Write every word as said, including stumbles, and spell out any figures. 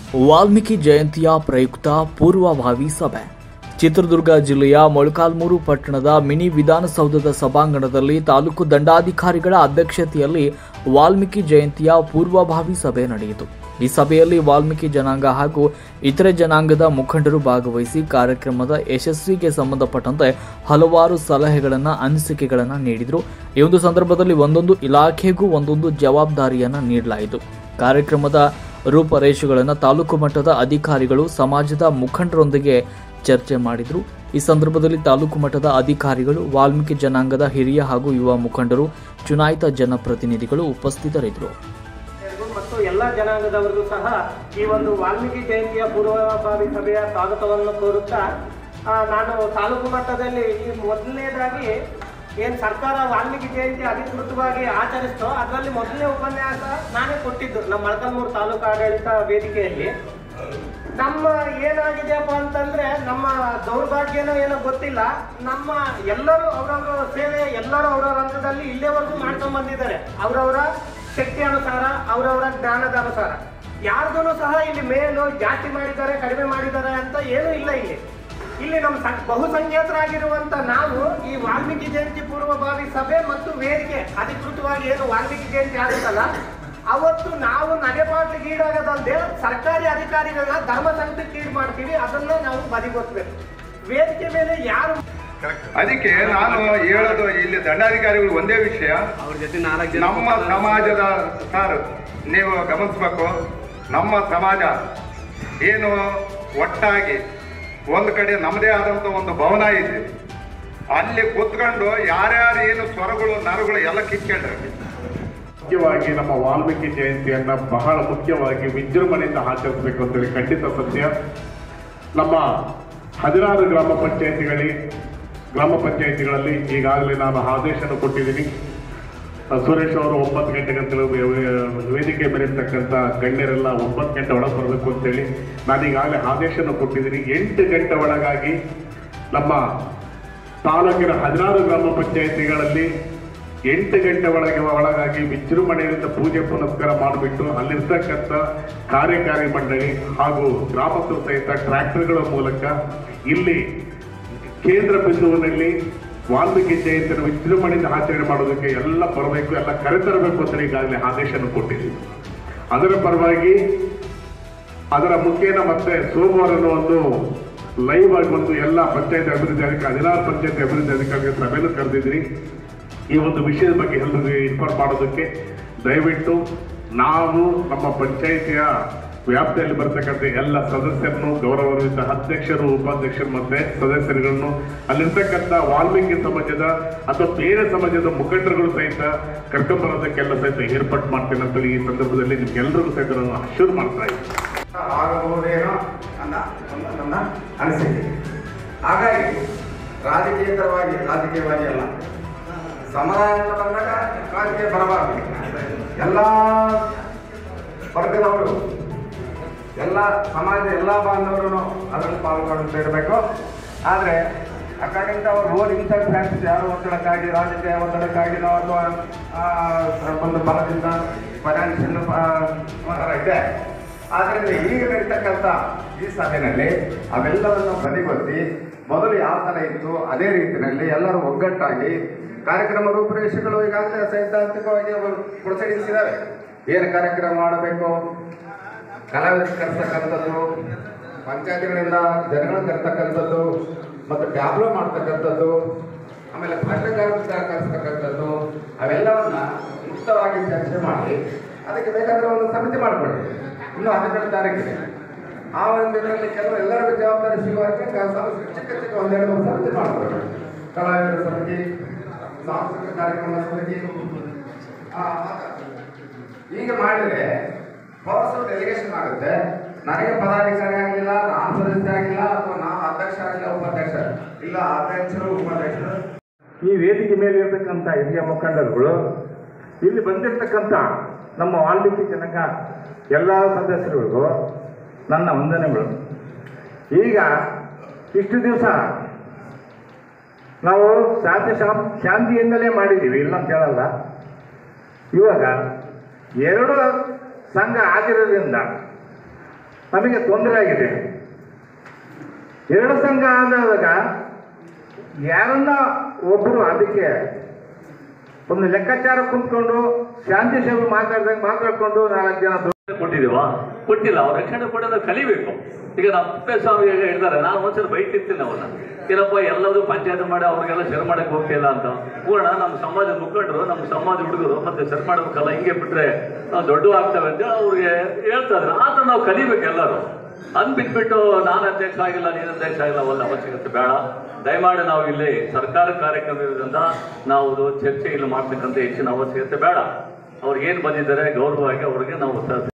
ವಾಲ್ಮೀಕಿ ಜಯಂತಿಯ ಪ್ರಯುಕ್ತ ಪೂರ್ವಭಾವಿ ಸಭೆ. ಚಿತ್ರದುರ್ಗ ಜಿಲ್ಲೆಯ ಮೊಳಕಾಲ್ಮೂರು ಪಟ್ಟಣದ ಮಿನಿ ವಿಧಾನಸೌಧದ ಸಭಾಂಗಣದಲ್ಲಿ ತಾಲೂಕು ದಂಡಾಧಿಕಾರಿಗಳ ಅಧ್ಯಕ್ಷತೆಯಲ್ಲಿ ವಾಲ್ಮೀಕಿ ಜಯಂತಿಯ ಪೂರ್ವಭಾವಿ ಸಭೆ ನಡೆಯಿತು. ಈ ಸಭೆಯಲ್ಲಿ ವಾಲ್ಮೀಕಿ ಜನಾಂಗ ಹಾಗೂ ಇತರೆ ಜನಾಂಗದ ಮುಖಂಡರು ಭಾಗವಹಿಸಿ ಕಾರ್ಯಕ್ರಮದ ಯಶಸ್ವಿಗೆ ಸಂಬಂಧಪಟ್ಟಂತೆ ಹಲವಾರು ಸಲಹೆಗಳನ್ನು, ಅನಿಸಿಕೆಗಳನ್ನು ನೀಡಿದರು. ಈ ಒಂದು ಸಂದರ್ಭದಲ್ಲಿ ಒಂದೊಂದು ಇಲಾಖೆಗೂ ಒಂದೊಂದು ಜವಾಬ್ದಾರಿಯನ್ನು ನೀಡಲಾಯಿತು. ಕಾರ್ಯಕ್ರಮದ ರೂಪರೇಷೆಗಳನ್ನು ತಾಲೂಕು ಮಟ್ಟದ ಅಧಿಕಾರಿಗಳು ಸಮಾಜದ ಮುಖಂಡರೊಂದಿಗೆ ಚರ್ಚೆ ಮಾಡಿದರು. ಈ ಸಂದರ್ಭದಲ್ಲಿ ತಾಲೂಕು ಮಟ್ಟದ ಅಧಿಕಾರಿಗಳು, ವಾಲ್ಮೀಕಿ ಜನಾಂಗದ ಹಿರಿಯ ಹಾಗೂ ಯುವ ಮುಖಂಡರು, ಚುನಾಯಿತ ಜನಪ್ರತಿನಿಧಿಗಳು ಉಪಸ್ಥಿತರಿದ್ದರು. ಮತ್ತು ಎಲ್ಲ ಜನಾಂಗದವರಿಗೂ ಸಹ ಈ ಒಂದು ವಾಲ್ಮೀಕಿ ಜಯಂತಿಯ ಪೂರ್ವಭಾವಿ ಸಭೆಯ ಸ್ವಾಗತವನ್ನು ಕೋರುತ್ತಾ, ನಾನು ತಾಲೂಕು ಮಟ್ಟದಲ್ಲಿ ಈ ಮೊದಲನೇದಾಗಿ ಏನು ಸರ್ಕಾರ ವಾಲ್ಮೀಕಿ ಜಯಂತಿ ಅಧಿಕೃತವಾಗಿ ಆಚರಿಸ್ತೋ ಅದರಲ್ಲಿ ಮೊದಲನೇ ಉಪನ್ಯಾಸ ನಾನೇ ಕೊಟ್ಟಿದ್ದು ನಮ್ಮ ಮೊಳಕಾಲ್ಮೂರು ತಾಲೂಕು ಆಡಳಿತ ವೇದಿಕೆಯಲ್ಲಿ. ನಮ್ಮ ಏನಾಗಿದೆಯಪ್ಪ ಅಂತಂದ್ರೆ, ನಮ್ಮ ದೌರ್ಭಾಗ್ಯನೋ ಏನೋ ಗೊತ್ತಿಲ್ಲ, ನಮ್ಮ ಎಲ್ಲರೂ ಅವರವರ ಸೇವೆ ಎಲ್ಲರೂ ಅವರವರ ಹಂತದಲ್ಲಿ ಇಲ್ಲಿವರೆಗೂ ಮಾಡ್ಕೊಂಡು ಬಂದಿದ್ದಾರೆ. ಅವರವರ ಶಕ್ತಿ ಅನುಸಾರ, ಅವರವರ ಜ್ಞಾನದ ಅನುಸಾರ. ಯಾರ್ದೂ ಸಹ ಇಲ್ಲಿ ಮೇಲು ಜಾಸ್ತಿ ಮಾಡಿದ್ದಾರೆ, ಕಡಿಮೆ ಮಾಡಿದ್ದಾರೆ ಅಂತ ಏನೂ ಇಲ್ಲ. ಇಲ್ಲಿ ಇಲ್ಲಿ ನಮ್ಮ ಬಹುಸಂಖ್ಯಾತರಾಗಿರುವಂತ ನಾವು ಈ ವಾಲ್ಮೀಕಿ ಜಯಂತಿ ಪೂರ್ವಭಾವಿ ಸಭೆ ಮತ್ತು ವೇದಿಕೆ ಅಧಿಕೃತವಾಗಿ ಏನು ವಾಲ್ಮೀಕಿ ಜಯಂತಿ ಆಗುತ್ತಲ್ಲ, ಅವತ್ತು ನಾವು ನಡೆಪಾಟ್ಲಿಗೆ ಈಡಾಗದಲ್ಲದೆ ಸರ್ಕಾರಿ ಅಧಿಕಾರಿಗಳನ್ನ ಧರ್ಮ ಸಂಕಟಕ್ಕೆ ಈಡು ಮಾಡ್ತೀವಿ. ಅದನ್ನ ನಾವು ಬದಿಗೊತ್ತಬೇಕು. ವೇದಿಕೆ ಮೇಲೆ ಯಾರು ಅದಕ್ಕೆ ನಾನು ಹೇಳೋದು, ಇಲ್ಲಿ ದಂಡಾಧಿಕಾರಿಗಳು ಒಂದೇ ವಿಷಯ, ನಮ್ಮ ಸಮಾಜದ ಸರ್ ನೀವು ಗಮನಿಸ್ಬೇಕು. ನಮ್ಮ ಸಮಾಜ ಏನು ಒಟ್ಟಾಗಿ ಒಂದು ಕಡೆ ನಮ್ಮದೇ ಆದಂಥ ಒಂದು ಭವನ ಇದೆ, ಅಲ್ಲಿ ಕೂತ್ಕೊಂಡು ಯಾರ್ಯಾರು ಏನು ಸ್ವರಗಳು ನರಗಳು ಎಲ್ಲ ಕಿತ್ಕೊಂಡ್ರೆ. ಮುಖ್ಯವಾಗಿ ನಮ್ಮ ವಾಲ್ಮೀಕಿ ಜಯಂತಿಯನ್ನ ಬಹಳ ಮುಖ್ಯವಾಗಿ ವಿಜೃಂಭಣೆಯಿಂದ ಆಚರಿಸಬೇಕು ಅಂತೇಳಿ ಖಂಡಿತ ಸತ್ಯ. ನಮ್ಮ ಹದಿನಾರು ಗ್ರಾಮ ಪಂಚಾಯತಿಗಳಿಗೆ ಗ್ರಾಮ ಪಂಚಾಯತಿಗಳಲ್ಲಿ ಈಗಾಗಲೇ ನಾನು ಆದೇಶನ ಕೊಟ್ಟಿದ್ದೀನಿ. ಸುರೇಶ್ ಅವರು ಒಂಬತ್ತು ಗಂಟೆಗಂತೇಳಿ ವೇದಿಕೆ ಮೇಲಿರ್ತಕ್ಕಂಥ ಗಣ್ಯರೆಲ್ಲ ಒಂಬತ್ತು ಗಂಟೆ ಒಳಗೆ ಬರಬೇಕು ಅಂತೇಳಿ ನಾನು ಈಗಾಗಲೇ ಆದೇಶನ ಕೊಟ್ಟಿದ್ದೀನಿ. ಎಂಟು ಗಂಟೆ ಒಳಗಾಗಿ ನಮ್ಮ ತಾಲೂಕಿನ ಹದಿನಾರು ಗ್ರಾಮ ಪಂಚಾಯತಿಗಳಲ್ಲಿ ಎಂಟು ಗಂಟೆ ಒಳಗೆ ಒಳಗಾಗಿ ವಿಜೃಂಭಣೆಯಿಂದ ಪೂಜೆ ಪುನಸ್ಕಾರ ಮಾಡಿಬಿಟ್ಟು ಅಲ್ಲಿರ್ತಕ್ಕಂಥ ಕಾರ್ಯಕಾರಿ ಮಂಡಳಿ ಹಾಗೂ ಗ್ರಾಮಸ್ಥರು ಸಹಿತ ಟ್ರ್ಯಾಕ್ಟರ್ಗಳ ಮೂಲಕ ಇಲ್ಲಿ ಕೇಂದ್ರ ಬಿಂದುವಿನಲ್ಲಿ ವಾಲ್ಮೀಕಿ ಜಯಂತಿಯನ್ನು ವಿಜೃಂಭಣೆಯಿಂದ ಆಚರಣೆ ಮಾಡೋದಕ್ಕೆ ಎಲ್ಲ ಬರಬೇಕು, ಎಲ್ಲ ಕರೆತರಬೇಕು ಅಂತ ಈಗಾಗಲೇ ಆದೇಶನ ಕೊಟ್ಟಿದ್ದೀವಿ. ಅದರ ಪರವಾಗಿ ಅದರ ಮುಖೇನ ಮತ್ತೆ ಸೋಮವಾರನ ಒಂದು ಲೈವ್ ಆಗಿ ಒಂದು ಎಲ್ಲ ಪಂಚಾಯತ್ ಅಭಿವೃದ್ಧಿ ಅಧಿಕಾರಿ ಹದಿನಾರು ಪಂಚಾಯತ್ ಅಭಿವೃದ್ಧಿ ಅಧಿಕಾರಿಗಳ ಸಭೆಯನ್ನು ಕರೆದಿದ್ದೀರಿ. ಈ ಒಂದು ವಿಷಯದ ಬಗ್ಗೆ ಎಲ್ಲರಿಗೂ ಇನ್ಫಾರ್ಮ್ ಮಾಡೋದಕ್ಕೆ ದಯವಿಟ್ಟು ನಾವು ನಮ್ಮ ಪಂಚಾಯಿತಿಯ ವ್ಯಾಪ್ತಿಯಲ್ಲಿ ಬರ್ತಕ್ಕಂಥ ಎಲ್ಲ ಸದಸ್ಯರನ್ನು, ಗೌರವಾನ್ವಿತ ಅಧ್ಯಕ್ಷರು, ಉಪಾಧ್ಯಕ್ಷರು ಮತ್ತೆ ಸದಸ್ಯರುಗಳನ್ನು, ಅಲ್ಲಿರ್ತಕ್ಕಂಥ ವಾಲ್ಮೀಕಿ ಸಮಾಜದ ಅಥವಾ ಬೇರೆ ಸಮಾಜದ ಮುಖಂಡರುಗಳು ಸಹಿತ ಕರ್ಕೊಂಡ್ಬರೋದಕ್ಕೆಲ್ಲ ಸಹಿತ ಏರ್ಪಾಟ್ ಮಾಡ್ತೇನೆ ಅಂತ ಈ ಸಂದರ್ಭದಲ್ಲಿ ನಿಮ್ಗೆಲ್ಲರಿಗೂ ಸಹಿತ ನಾನು ಅಶ್ಯೂರ್ ಮಾಡ್ತಾ ಇದ್ದೀನಿ. ಆಗಬಹುದೇನೋ ಅನ್ನ ನನ್ನ ಅನಿಸಿಕೆ. ಹಾಗಾಗಿ ರಾಜಕೀಯಕರವಾಗಿ ರಾಜಕೀಯವಾಗಿ ಅಲ್ಲ, ಸಮುದಾಯ ಅಂತ ಬಂದಾಗ ರಾಜಕೀಯ ಬರಬಾರದು. ಎಲ್ಲ ವರ್ಗದವರು, ಎಲ್ಲ ಸಮಾಜದ ಎಲ್ಲ ಬಾಂಧವರು ಅದರಲ್ಲಿ ಪಾಲ್ಗೊಳ್ತಾ ಇರಬೇಕು. ಆದರೆ ಅಕಾಡೆಂಟ್ ಅವರು ರೋಡ್ ಇನ್ಸಲ್ಟ್ ಫ್ಯಾಕ್ಟ್ಸ್ ಯಾರು ಒತ್ತಡಕ್ಕಾಗಿ, ರಾಜಕೀಯ ಒತ್ತಡಕ್ಕಾಗಿನೋ ಅಥವಾ ಒಂದು ಬಲದಿಂದ ಫೈನಾನ್ಷಿಯಲ್ ಇದೆ. ಆದ್ದರಿಂದ ಈಗ ನಡೀತಕ್ಕಂಥ ಈ ಸಭೆಯಲ್ಲಿ ಅವೆಲ್ಲವನ್ನು ಬದಿಗೊತ್ತಿ ಮೊದಲು ಯಾವ ಥರ ಇತ್ತು ಅದೇ ರೀತಿಯಲ್ಲಿ ಎಲ್ಲರೂ ಒಗ್ಗಟ್ಟಾಗಿ ಕಾರ್ಯಕ್ರಮ ರೂಪುರೇಷೆಗಳು ಈಗಾಗಲೇ ಸೈದ್ಧಾಂತಿಕವಾಗಿ ಪ್ರೊಸೀಡಿಂಗ್ಸ್ ಇದ್ದಾವೆ. ಏನು ಕಾರ್ಯಕ್ರಮ ಮಾಡಬೇಕು, ಕಲಾವಿದರು ಕರೆಸ್ತಕ್ಕಂಥದ್ದು, ಪಂಚಾಯತಿಗಳಿಂದ ಜನಗಳನ್ನ ಕರೆಸ್ತಕ್ಕಂಥದ್ದು, ಮತ್ತು ಟ್ಯಾಬ್ಲೋ ಮಾಡ್ತಕ್ಕಂಥದ್ದು, ಆಮೇಲೆ ಭಾಷೆಗಾರರು ಕರೆಸ್ತಕ್ಕಂಥದ್ದು, ಅವೆಲ್ಲವನ್ನ ಮುಕ್ತವಾಗಿ ಚರ್ಚೆ ಮಾಡಿ ಅದಕ್ಕೆ ಬೇಕಾದರೆ ಒಂದು ಸಮಿತಿ ಮಾಡಿಕೊಳ್ಳಿ. ಇನ್ನು ಹದಿನೆಂಟು ತಾರೀಕಿದೆ. ಆ ಒಂದು ಇದರಲ್ಲಿ ಕೆಲವು ಎಲ್ಲರಿಗೂ ಜವಾಬ್ದಾರಿ ಸಿಗುವಂತೆ ಚಿಕ್ಕ ಚಿಕ್ಕ ಒಂದೆರಡು ಸಮಿತಿ ಮಾಡ್ಕೊಳ್ಳಿ. ಕಲಾವಿದರ ಸಮಿತಿ, ಸಾಂಸ್ಕೃತಿಕ ಕಾರ್ಯಕ್ರಮ ಸಮಿತಿ. ಹೀಗೆ ಮಾಡಿದರೆ ಪವರ್ಸು ಡೆಲಿಗೇಷನ್ ಆಗುತ್ತೆ. ನನಗೆ ಪದಾಧಿಕಾರಿ ಆಗಲಿಲ್ಲ, ನಾನು ಸದಸ್ಯ ಆಗಿಲ್ಲ, ಅಥವಾ ನಾವು ಅಧ್ಯಕ್ಷ ಆಗಿಲ್ಲ, ಉಪಾಧ್ಯಕ್ಷ ಇಲ್ಲ, ಅಧ್ಯಕ್ಷರು ಉಪಾಧ್ಯಕ್ಷರು. ಈ ವೇದಿಕೆ ಮೇಲೆ ಇರತಕ್ಕಂಥ ಹಿರಿಯ ಮುಖಂಡರುಗಳು, ಇಲ್ಲಿ ಬಂದಿರತಕ್ಕಂಥ ನಮ್ಮ ವಾಲ್ಮೀಕಿ ಜನಾಂಗ ಎಲ್ಲ ಸದಸ್ಯರಿಗೂ ನನ್ನ ವಂದನೆಗಳು. ಈಗ ಇಷ್ಟು ದಿವಸ ನಾವು ಶಾಂತಿ ಶಾಂತಿಯಿಂದಲೇ ಮಾಡಿದ್ದೀವಿ, ಇಲ್ಲ ಅಂತ ಹೇಳಲ್ಲ. ಇವಾಗ ಎರಡು ಸಂಘ ಆಗಿರೋದ್ರಿಂದ ನಮಗೆ ತೊಂದರೆ ಆಗಿದೆ. ಎರಡು ಸಂಘ ಆದಾಗ ಯಾರನ್ನ ಒಬ್ಬರು ಅದಕ್ಕೆ ಒಂದು ಲೆಕ್ಕಾಚಾರ ಕುಂತ್ಕೊಂಡು ಶಾಂತಿ ಸೇವೆ ಮಾತಾಡ್ದಂಗೆ ಮಾತಾಡ್ಕೊಂಡು ನಾಲ್ಕು ಜನ ಕೊಟ್ಟಿದ್ದೀವಾ? ಕೊಟ್ಟಿಲ್ಲ. ಅವ್ರ ರಕ್ಷಣೆ ಕೊಡೋದು ಕಲಿಬೇಕು. ಈಗ ನಮ್ಮ ತಿಪ್ಪೇಸ್ವಾಮಿ ಹೇಳ್ತಾರೆ, ನಾನು ಒಂದ್ಸಲ ಬೈತಿರ್ತೀನಿ ಅವ್ರನ್ನ, ಏನಪ್ಪ ಎಲ್ಲರೂ ಪಂಚಾಯತ್ ಮಾಡಿ ಅವ್ರಿಗೆಲ್ಲ ಶೇರ್ ಮಾಡಕ್ಕೆ ಹೋಗ್ತಿಲ್ಲ ಅಂತ. ಪೂರ್ಣ ನಮ್ಮ ಸಮಾಜದ ಮುಖಂಡರು, ನಮ್ಮ ಸಮಾಜ ಹುಡುಗರು ಮತ್ತೆ ಶೇರ್ ಮಾಡಬೇಕಲ್ಲ, ಹಿಂಗೆ ಬಿಟ್ರೆ ನಾವು ದೊಡ್ಡ ಆಗ್ತವೆ ಅಂತ ಅವ್ರಿಗೆ ಹೇಳ್ತಾ ಇದ್ರು. ಆ ಥರ ನಾವು ಕಲಿಬೇಕು ಎಲ್ಲರೂ. ಅನ್ ಬಿಟ್ಬಿಟ್ಟು ನಾನು ಅಧ್ಯಕ್ಷ ಆಗಿಲ್ಲ, ನೀನು ಅಧ್ಯಕ್ಷ ಆಗಿಲ್ಲ, ಒಂದು ಅವಶ್ಯಕತೆ ಬೇಡ. ದಯಮಾಡಿ ನಾವು ಇಲ್ಲಿ ಸರ್ಕಾರ ಕಾರ್ಯಕ್ರಮ ಇರೋದ್ರಿಂದ ನಾವು ಚರ್ಚೆ ಇಲ್ಲಿ ಮಾಡ್ತಕ್ಕಂಥ ಹೆಚ್ಚಿನ ಅವಶ್ಯಕತೆ ಬೇಡ. ಅವ್ರಿಗೆ ಏನು ಬಂದಿದ್ದಾರೆ ಗೌರವವಾಗಿ ಅವ್ರಿಗೆ ನಾವು